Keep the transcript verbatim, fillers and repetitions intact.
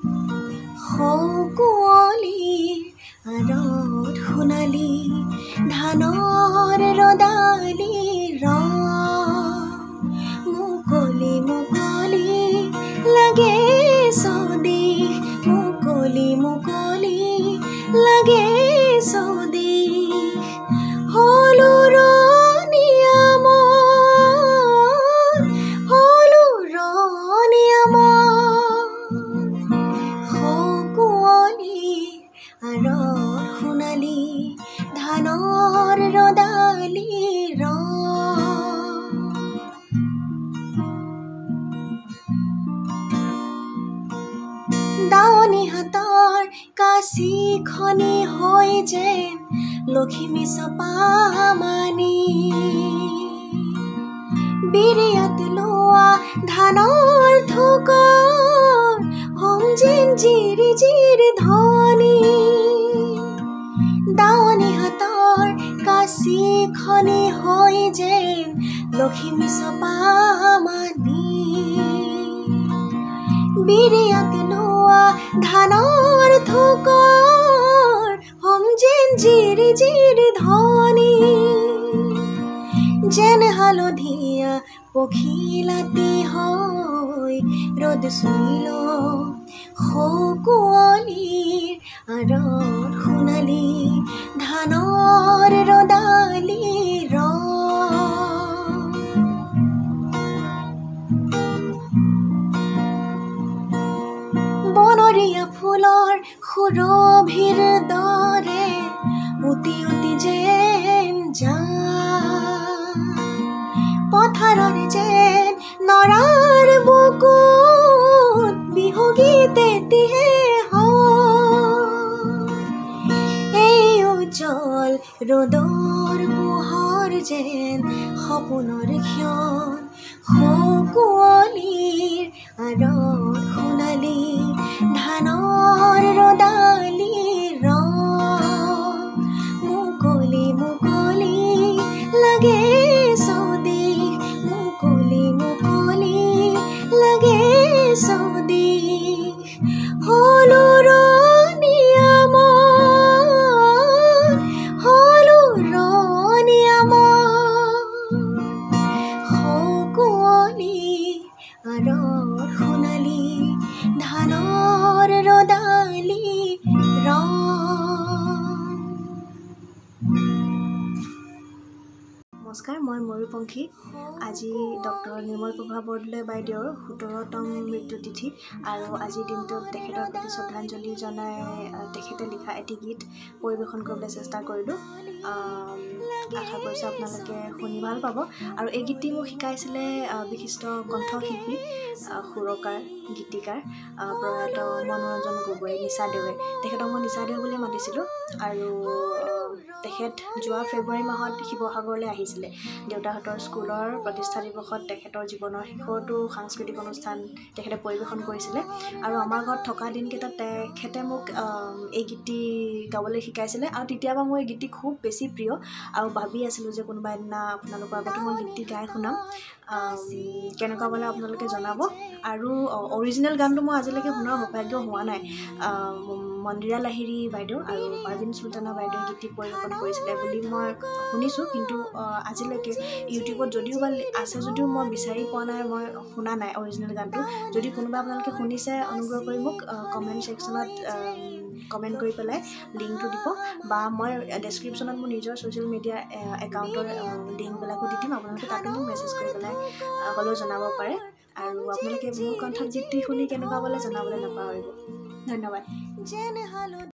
কুঁৱলীৰ আঁৰত সোণালী ধানৰ ৰদালি ৰং মুকলি মুকলি লাগে চৌদিশ মুকলি মুকলি লাগে চৌদিশ হলো ৰনিয়া মন হলো ৰনিয়া মন কুঁৱলীৰ আঁৰত সোণালী ধানৰ ৰদালি ৰং দাৱনী হাতৰ কাঁচি খনি হৈ যেন লখিমী চপা মানি বিৰিয়াত লোৱা ধানৰ থোকৰ হম যেন জিৰি জিৰি ধ্বনি দাৱনী হাতৰ কাঁচি খনি হৈ যেন লখিমী চপা মানি বিৰিয়াত লোৱা ধানৰ থোকৰ হম যেন জিৰি জিৰি ধ্বনি যেন হালধীয়া পখিলাতি হৈ ৰ'দ চুইল কুঁৱলীৰ আঁৰত সোণালী ধানৰ ৰদালি ৰং বনৰীয়া ফুলৰ সুৰভিৰ দৰে উটি উটি যেন যায় পথাৰৰ যেন নৰাৰ বুকুত বিহু গীত এটিহে এই উজ্জ্বল ৰ'দৰ পোহৰ যেন সপোনৰ ক্ষণ কুঁৱলীৰ আঁৰত সোণালী ধানৰ ৰদালি ৰং মুকলি মুকলি লাগে চৌদিশ মুকলি মুকলি লাগে চৌদিশ হলো ৰনিয়া মন হলো ৰনিয়া মন কুঁৱলীৰ আঁৰত সোণালী ধানৰ ৰদালি ৰং নমস্কাৰ মই ময়ূৰপংখী আজি ডক্টৰ নিৰ্মল প্ৰভা বৰদলৈ বাইদেউৰ সোতৰতম মৃত্যুতিথি আৰু আজিৰ দিনটোত তেখেতৰ প্ৰতি শ্ৰদ্ধাঞ্জলি জনাই তেখেতে লিখা এটি গীত পৰিৱেশন কৰিবলৈ চেষ্টা কৰিলোঁ আশা কৰিছোঁ আপোনালোকে শুনি ভাল পাব আৰু এই গীতটি মোক শিকাইছিলে বিশিষ্ট কণ্ঠশিল্পী সুৰকাৰ গীতিকাৰ প্ৰয়াত মনোৰঞ্জন গগৈ নিচাদেৱে তেখেতক মই নিচাদেউ বুলি মাতিছিলোঁ আৰু তেখেত যোৱা ফেব্ৰুৱাৰী মাহত শিৱসাগৰলৈ আহিছিলে দেউতাহঁতৰ স্কুলৰ প্ৰতিষ্ঠা দিৱসত তেখেতৰ জীৱনৰ শেষৰটো সাংস্কৃতিক অনুষ্ঠান তেখেতে পৰিৱেশন কৰিছিলে আৰু আমাৰ ঘৰত থকা দিনকেইটাত তেখেতে মোক এই গীতটি গাবলৈ শিকাইছিলে আৰু তেতিয়াৰ পৰা মোৰ এই গীতটি খুব বেছি প্ৰিয় আৰু ভাবি আছিলোঁ যে কোনোবা এদিনা আপোনালোকৰ আগতো মই গীতটি গাই শুনাম কেনেকুৱা পালে আপোনালোকে জনাব আৰু অৰিজিনেল গানটো মই আজিলৈকে শুনাৰ সৌভাগ্য হোৱা নাই মন্দিৰা লাহিৰী বাইদেউ আৰু পাৰ্ভিন চুলতানা বাইদেৱে গীতটি পৰিৱেশন কৰিছিলে বুলি মই শুনিছোঁ কিন্তু আজিলৈকে ইউটিউবত যদিও বা আছে যদিও মই বিচাৰি পোৱা নাই মই শুনা নাই অৰিজিনেল গানটো যদি কোনোবা আপোনালোকে শুনিছে অনুগ্ৰহ কৰি মোক কমেণ্ট ছেকশ্যনত কমেণ্ট কৰি পেলাই লিংকটো দিব বা মই ডেছক্ৰিপশ্যনত মোৰ নিজৰ ছ'চিয়েল মিডিয়া একাউণ্টৰ লিংকবিলাকো দি দিম আপোনালোকে তাতো মোক মেছেজ কৰি পেলাই হ'লেও জনাব পাৰে আৰু আপোনালোকে মোৰ কণ্ঠত গীতটি শুনি কেনেকুৱা পালে জনাবলৈ নাপাহৰিব ধন্যবাদ।